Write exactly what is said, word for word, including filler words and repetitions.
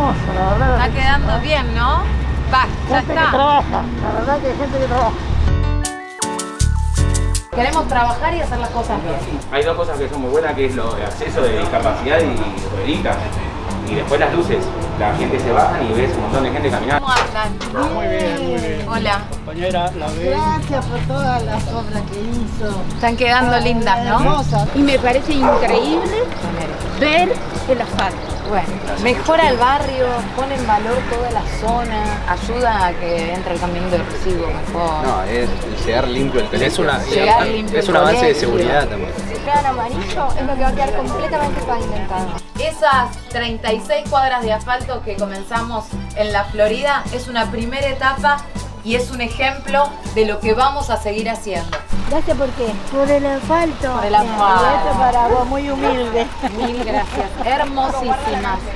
hermoso, la verdad. Está quedando bien, ¿no? Va, ya Gente que está. trabaja, la verdad que hay gente que trabaja. Queremos trabajar y hacer las cosas bien. Hay dos cosas que son muy buenas, que es lo de acceso de discapacidad y rueditas. Y después las luces. La gente se baja y ves un montón de gente caminando. ¿Cómo andan? Muy bien, muy bien. Hola. Compañera, la ve. Gracias por todas las obras que hizo. Están quedando lindas, ¿no? Hermosas. Y me parece increíble ver el asfalto. Bueno, mejora el barrio, pone en valor toda la zona, ayuda a que entre el camión de residuos mejor. No, es llegar limpio el colegio. Es una, Llegar limpio es el un avance de colegio. seguridad también. Si queda amarillo es lo que va a quedar completamente pavimentado. Esas treinta y seis cuadras de asfalto que comenzamos en la Florida es una primera etapa y es un ejemplo de lo que vamos a seguir haciendo. Gracias por qué. Por el asfalto. Por el asfalto. Y esto para vos, muy humilde. Mil gracias. Hermosísimas.